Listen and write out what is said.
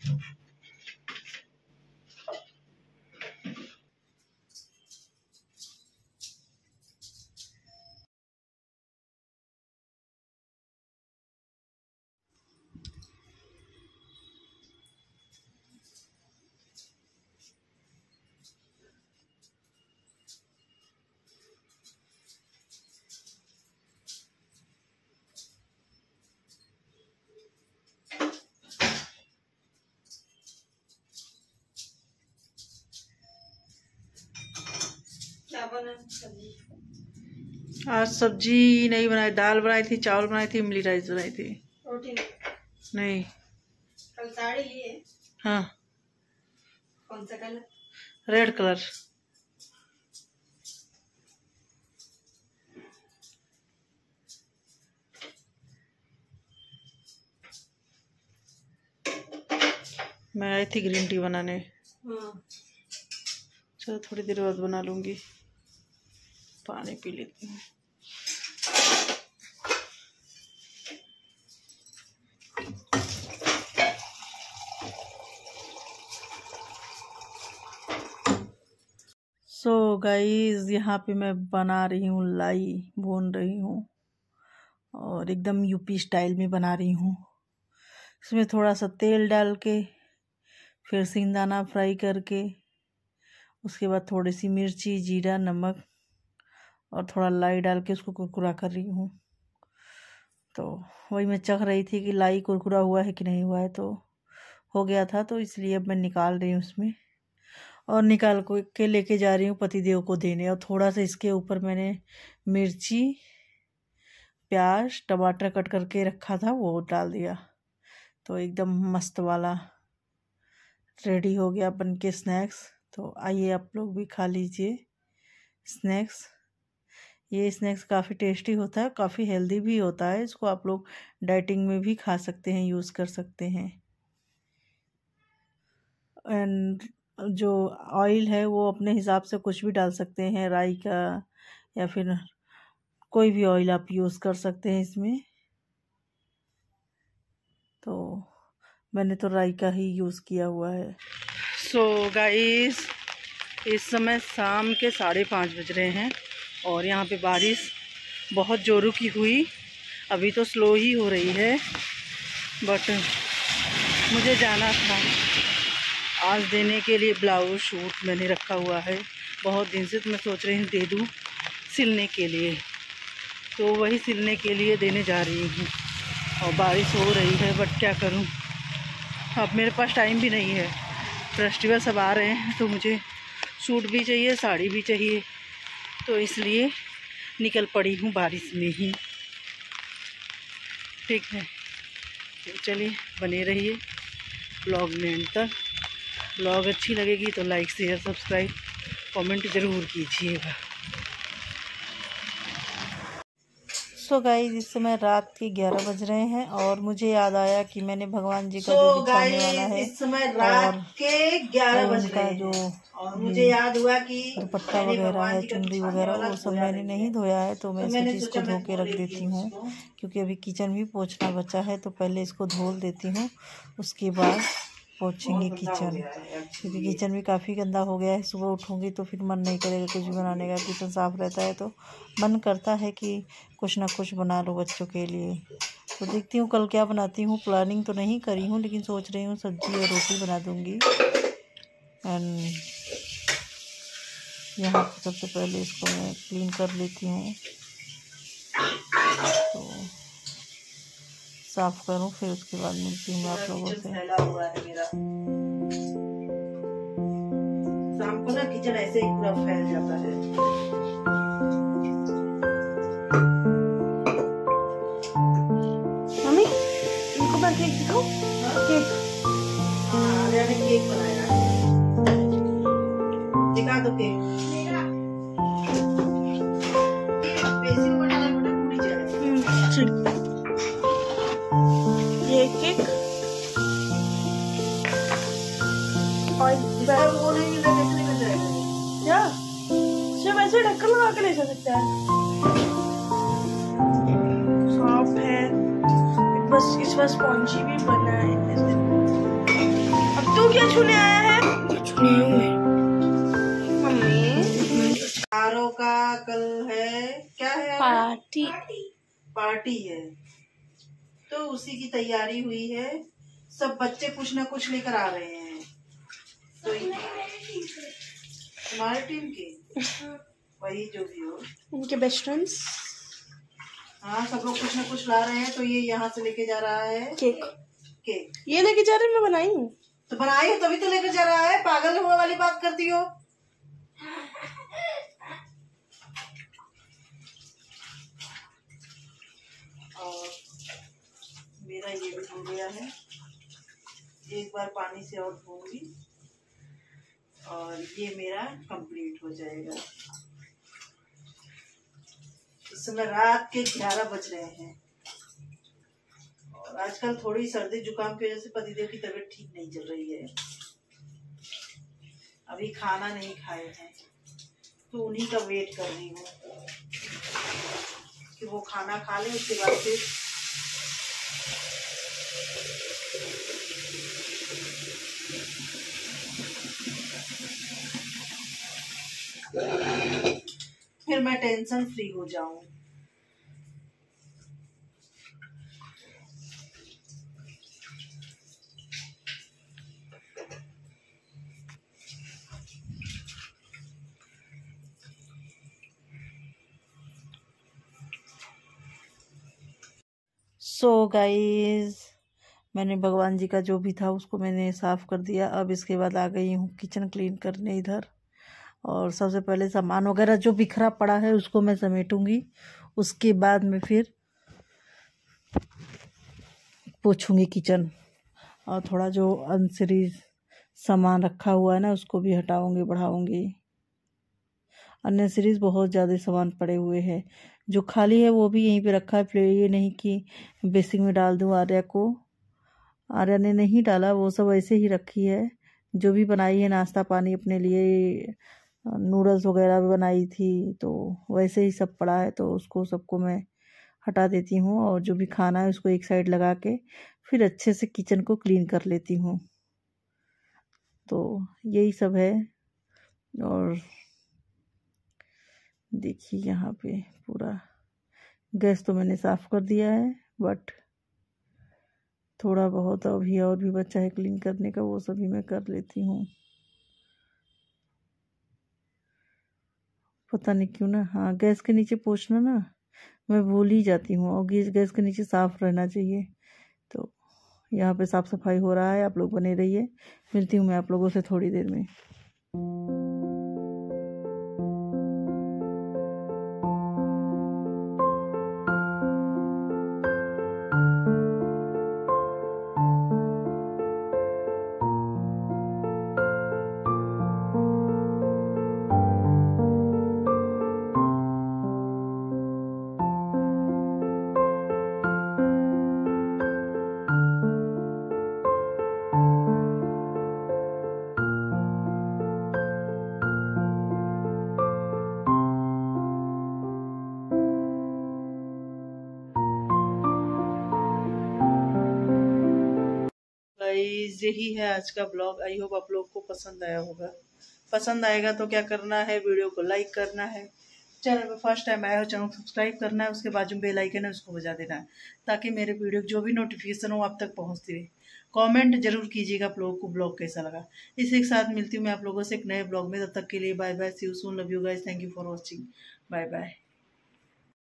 आज सब्जी नहीं बनाई, दाल बनाई थी, चावल बनाई थी, इमली राइस बनाई थी। रोटी नहीं। कल साड़ी है। हाँ। कौन सा कलर? Red colour. मैं आई थी ग्रीन टी बनाने। चलो थोड़ी देर बाद बना लूंगी। पानी पी लेती हूँ। सो गाइस, यहाँ पे मैं बना रही हूँ लाई, भून रही हूँ और एकदम यूपी स्टाइल में बना रही हूँ। इसमें थोड़ा सा तेल डाल के, फिर सिंगदाना फ्राई करके, उसके बाद थोड़ी सी मिर्ची, जीरा, नमक और थोड़ा लाई डाल के उसको कुरकुरा कर रही हूँ। तो वही मैं चख रही थी कि लाई कुरकुरा हुआ है कि नहीं हुआ है। तो हो गया था, तो इसलिए अब मैं निकाल रही हूँ उसमें और निकाल के लेके जा रही हूँ पतिदेव को देने। और थोड़ा सा इसके ऊपर मैंने मिर्ची, प्याज, टमाटर कट करके रखा था, वो डाल दिया। तो एकदम मस्त वाला रेडी हो गया बन के स्नैक्स। तो आइए आप लोग भी खा लीजिए स्नैक्स। ये स्नैक्स काफ़ी टेस्टी होता है, काफ़ी हेल्दी भी होता है। इसको आप लोग डाइटिंग में भी खा सकते हैं, यूज़ कर सकते हैं। एंड जो ऑयल है वो अपने हिसाब से कुछ भी डाल सकते हैं, राई का या फिर कोई भी ऑयल आप यूज़ कर सकते हैं इसमें। तो मैंने तो राई का ही यूज़ किया हुआ है। सो गाइस, इस समय शाम के 5:30 बज रहे हैं और यहाँ पे बारिश बहुत ज़ोरों की हुई। अभी तो स्लो ही हो रही है, बट मुझे जाना था आज देने के लिए। ब्लाउज शूट मैंने रखा हुआ है बहुत दिन से, तो मैं सोच रही हूँ दे दूँ सिलने के लिए। तो वही सिलने के लिए देने जा रही हूँ और बारिश हो रही है, बट क्या करूँ, अब मेरे पास टाइम भी नहीं है। फेस्टिवल सब आ रहे हैं तो मुझे सूट भी चाहिए, साड़ी भी चाहिए, तो इसलिए निकल पड़ी हूँ बारिश में ही। ठीक है, तो चलिए बने रहिए ब्लॉग में एंड तक। ब्लॉग अच्छी लगेगी तो लाइक, शेयर, सब्सक्राइब, कमेंट ज़रूर कीजिएगा। सो गाइस, इस समय रात के 11 बज रहे हैं और मुझे याद आया कि मैंने भगवान जी का जो बिछाने वाला है, इस समय रात के 11 बज रहे हैं जो और मुझे याद हुआ कि दुपट्टा वगैरह है, चुनरी वगैरह, वो सब मैंने नहीं धोया है। तो मैं इस चीज़ को धो के रख देती हूँ, क्योंकि अभी किचन भी पोंछना बचा है। तो पहले इसको धो देती हूँ, उसके बाद पोंछेंगे किचन, क्योंकि किचन भी काफ़ी गंदा हो गया है। सुबह उठूँगी तो फिर मन नहीं करेगा कुछ भी बनाने का। किचन साफ़ रहता है तो मन करता है कि कुछ ना कुछ बना लो बच्चों के लिए। तो देखती हूँ कल क्या बनाती हूँ। प्लानिंग तो नहीं करी हूँ, लेकिन सोच रही हूँ सब्ज़ी और रोटी बना दूँगी। एंड यहाँ पर सबसे पहले इसको मैं क्लीन कर लेती हूँ, तो साफ़ करूँ, फिर उसके बाद मिलती हूँ आप लोगों से। शाम को ना किचन ऐसे ही पूरा फैल जाता है। मम्मी, इनको मैं केक दिखाऊं? केक। हाँ, मैंने केक बनाया है। दिखा दो केक। बेसिन बनाना बेटा पूरी जाए। ये केक और वो नहीं कैसे निकल जाएगा? क्या सिर्फ ऐसे ढक्कन लगा के ले जा सकते हैं? सॉफ्ट है, बस इस बार स्पॉन्जी भी बना है। क्या छूने आया है? मम्मी आरो का कल है, क्या है? पार्टी। पार्टी है, तो उसी की तैयारी हुई है। सब बच्चे कुछ ना कुछ लेकर आ रहे हैं। तो तुम्हारे टीम के वही जो भी हो, उनके बेस्ट फ्रेंड्स। हाँ, सब लोग कुछ ना कुछ ला रहे हैं। तो ये यहाँ से लेके जा रहा है केक। केक। ये लेके जा रहे हैं, मैं बनाई हूँ। तो बनाई हो तभी तो लेकर जा रहा है। पागल हुआ वाली बात करती हो। और मेरा ये भी हो गया है। एक बार पानी से और धोऊंगी और ये मेरा कंप्लीट हो जाएगा। इस समय रात के 11 बज रहे हैं और आजकल थोड़ी सर्दी जुकाम की वजह से पतिदेव की तबीयत ठीक नहीं चल रही है। अभी खाना नहीं खाए हैं, तो उन्हीं का वेट कर रही हूँ कि वो खाना खा ले। उसके बाद फिर मैं टेंशन फ्री हो जाऊं। सो गाइस, मैंने भगवान जी का जो भी था उसको मैंने साफ़ कर दिया। अब इसके बाद आ गई हूँ किचन क्लीन करने इधर। और सबसे पहले सामान वगैरह जो बिखरा पड़ा है उसको मैं समेटूंगी। उसके बाद मैं फिर पोछूंगी किचन। और थोड़ा जो अनसीरीज सामान रखा हुआ है ना उसको भी हटाऊंगी, बढ़ाऊंगी। अनसीरीज बहुत ज़्यादा सामान पड़े हुए हैं। जो खाली है वो भी यहीं पे रखा है प्लेट। ये नहीं कि बेसिन में डाल दूँ। आर्या को, आर्या ने नहीं डाला, वो सब ऐसे ही रखी है। जो भी बनाई है नाश्ता पानी अपने लिए, नूडल्स वगैरह भी बनाई थी, तो वैसे ही सब पड़ा है। तो उसको सबको मैं हटा देती हूँ और जो भी खाना है उसको एक साइड लगा के फिर अच्छे से किचन को क्लीन कर लेती हूँ। तो यही सब है। और देखिए यहाँ पे पूरा गैस तो मैंने साफ़ कर दिया है, बट थोड़ा बहुत अभी और भी बचा है क्लीन करने का, वो सभी मैं कर लेती हूँ। पता नहीं क्यों ना, हाँ गैस के नीचे पोंछना ना मैं भूल ही जाती हूँ। और गैस के नीचे साफ़ रहना चाहिए। तो यहाँ पे साफ़ सफाई हो रहा है। आप लोग बने रहिए, मिलती हूँ मैं आप लोगों से थोड़ी देर में। गाइस, यही है आज का ब्लॉग। आई होप आप लोग को पसंद आया होगा। पसंद आएगा तो क्या करना है, वीडियो को लाइक करना है। चैनल पे फर्स्ट टाइम आया हो चैनल सब्सक्राइब करना है। उसके बाजू में बेल आइकन है उसको बजा देना है, ताकि मेरे वीडियो जो भी नोटिफिकेशन हो आप तक पहुंचती रहे। कमेंट जरूर कीजिएगा आप लोगों को ब्लॉग कैसा लगा। इसी के साथ मिलती हूँ मैं आप लोगों से एक नए ब्लॉग में। तब तक के लिए bye bye, see you soon, love you guys, thank you for watching, bye bye.